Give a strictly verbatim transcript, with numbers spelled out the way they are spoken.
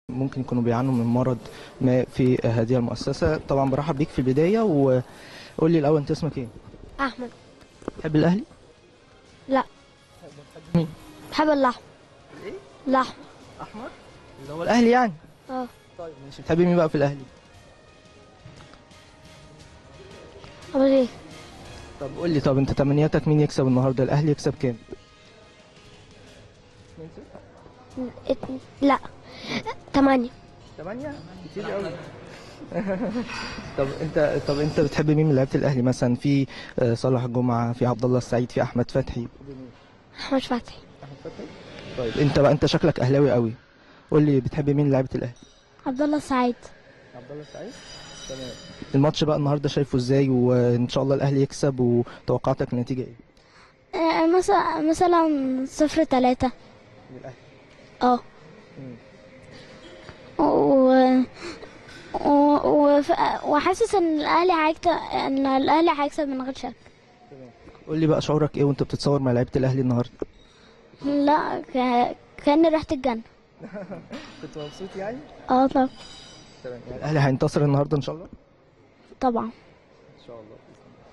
ممكن يكونوا بيعانوا من مرض ما في هذه المؤسسة. طبعا برحب بيك في البداية، وقول لي الأول أنت اسمك إيه؟ احمد. بتحب الأهلي؟ لا، بتحب مين؟ بحب اللحم. إيه؟ لحم. أحمر؟ اللي هو الأهلي يعني؟ اه. طيب ماشي، بتحب مين بقى في الأهلي؟ أقول ايه؟ طب قول لي، طب أنت تمنياتك مين يكسب النهاردة؟ الأهلي يكسب كام؟ اتنين صفر؟ ات- لا، تمانية. تمانية؟ كتير قوي. طب أنت طب أنت بتحب مين من لعيبة الأهلي مثلا؟ في آه، صلاح جمعة، في عبد الله السعيد، في أحمد فتحي. احمد فتحي. أحمد فتحي؟ طيب أنت بقى أنت شكلك أهلاوي قوي. قول لي بتحب مين من لعيبة الأهلي؟ عبد الله السعيد. عبد الله السعيد. تمام. الماتش بقى النهارده شايفه ازاي؟ وان شاء الله الاهلي يكسب، وتوقعاتك النتيجه ايه؟ آه، مثلا مثلا صفر تلاتة. للاهلي. اه. مم. و... و... وف- وحاسس ان الاهلي هيكسب، ان الاهلي هيكسب من غير شك. تمام. قول لي بقى شعورك ايه وانت بتتصور مع لعيبه الاهلي النهارده؟ لا، ك... كأن ريحة الجنة. كنت مبسوط يعني؟ اه طبعا. تمام. يعني الاهلي هينتصر النهارده ان شاء الله؟ طبعا. ان شاء الله.